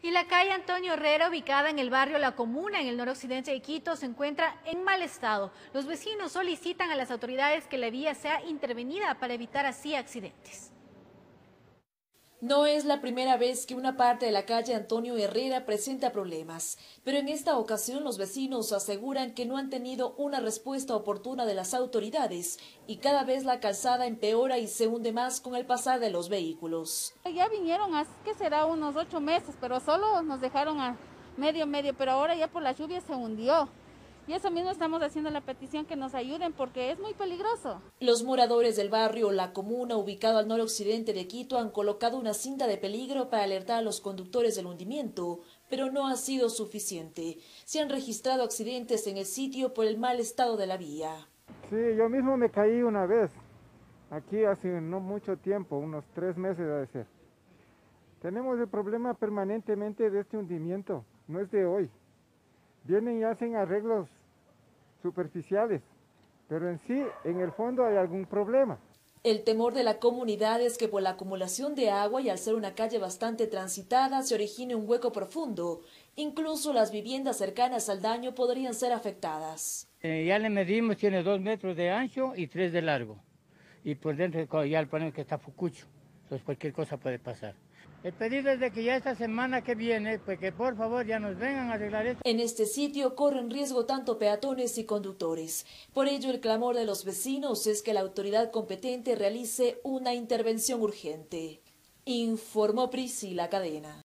Y la calle Antonio Herrera, ubicada en el barrio La Comuna, en el noroccidente de Quito, se encuentra en mal estado. Los vecinos solicitan a las autoridades que la vía sea intervenida para evitar así accidentes. No es la primera vez que una parte de la calle Antonio Herrera presenta problemas, pero en esta ocasión los vecinos aseguran que no han tenido una respuesta oportuna de las autoridades y cada vez la calzada empeora y se hunde más con el pasar de los vehículos. Ya vinieron hace, ¿qué será? Unos 8 meses, pero solo nos dejaron a medio, pero ahora ya por la lluvia se hundió. Y eso mismo estamos haciendo la petición que nos ayuden porque es muy peligroso. Los moradores del barrio La Comuna, ubicado al noroccidente de Quito, han colocado una cinta de peligro para alertar a los conductores del hundimiento, pero no ha sido suficiente. Se han registrado accidentes en el sitio por el mal estado de la vía. Sí, yo mismo me caí una vez, aquí hace no mucho tiempo, unos 3 meses debe ser. Tenemos el problema permanentemente de este hundimiento, no es de hoy. Vienen y hacen arreglos superficiales, pero en sí, en el fondo hay algún problema. El temor de la comunidad es que por la acumulación de agua y al ser una calle bastante transitada se origine un hueco profundo. Incluso las viviendas cercanas al daño podrían ser afectadas. Ya le medimos, tiene 2 metros de ancho y 3 de largo. Y por dentro ya le ponemos que está fucucho, entonces cualquier cosa puede pasar. El pedido es de que ya esta semana que viene, pues que por favor ya nos vengan a arreglar esto. En este sitio corren riesgo tanto peatones y conductores. Por ello, el clamor de los vecinos es que la autoridad competente realice una intervención urgente. Informó Priscila Cadena.